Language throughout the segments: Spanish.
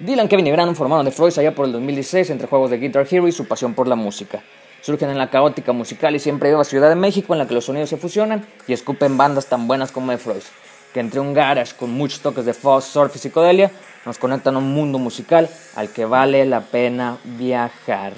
Dylan, Kevin y Brandon formaron The Freud allá por el 2016 entre juegos de Guitar Hero y su pasión por la música. Surgen en la caótica musical y siempre viva Ciudad de México, en la que los sonidos se fusionan y escupen bandas tan buenas como The Freud, que entre un garage con muchos toques de fuzz, surf y psicodelia nos conectan a un mundo musical al que vale la pena viajar.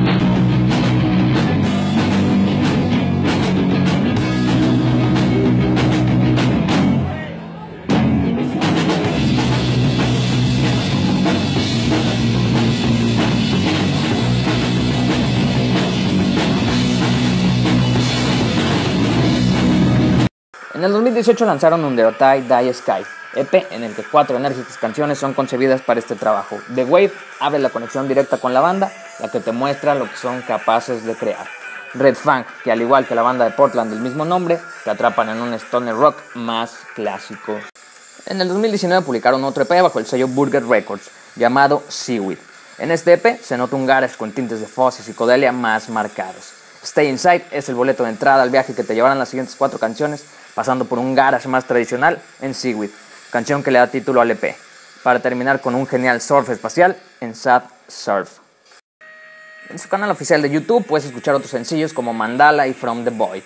En el 2018 lanzaron Underoath Die Sky, EP en el que 4 enérgicas canciones son concebidas para este trabajo. The Wave abre la conexión directa con la banda, la que te muestra lo que son capaces de crear. Red Fang, que al igual que la banda de Portland del mismo nombre, te atrapan en un stoner rock más clásico. En el 2019 publicaron otro EP bajo el sello Burger Records, llamado Seaweed. En este EP se nota un garage con tintes de fuzz y psicodelia más marcados. Stay Inside es el boleto de entrada al viaje que te llevarán las siguientes 4 canciones, pasando por un garage más tradicional en Seaweed, canción que le da título al EP, para terminar con un genial surf espacial en Sad Surf. En su canal oficial de YouTube puedes escuchar otros sencillos como Mandala y From the Void.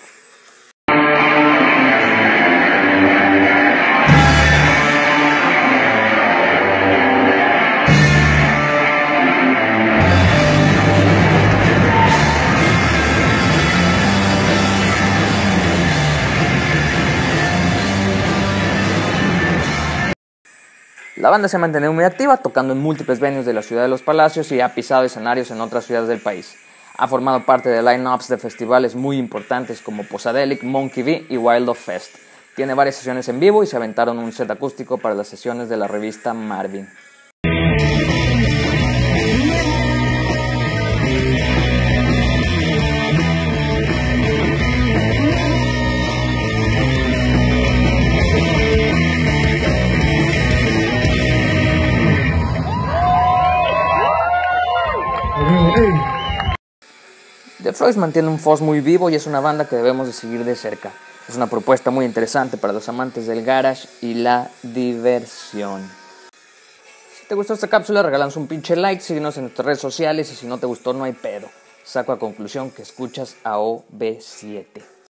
La banda se ha mantenido muy activa, tocando en múltiples venues de la Ciudad de los Palacios y ha pisado escenarios en otras ciudades del país. Ha formado parte de line-ups de festivales muy importantes como Posadelic, Monkey V y Wild of Fest. Tiene varias sesiones en vivo y se aventaron un set acústico para las sesiones de la revista Marvin. The Freud mantiene un fuzz muy vivo y es una banda que debemos de seguir de cerca. Es una propuesta muy interesante para los amantes del garage y la diversión. Si te gustó esta cápsula, regálanos un pinche like, síguenos en nuestras redes sociales y si no te gustó no hay pedo. Saco a conclusión que escuchas a OB7.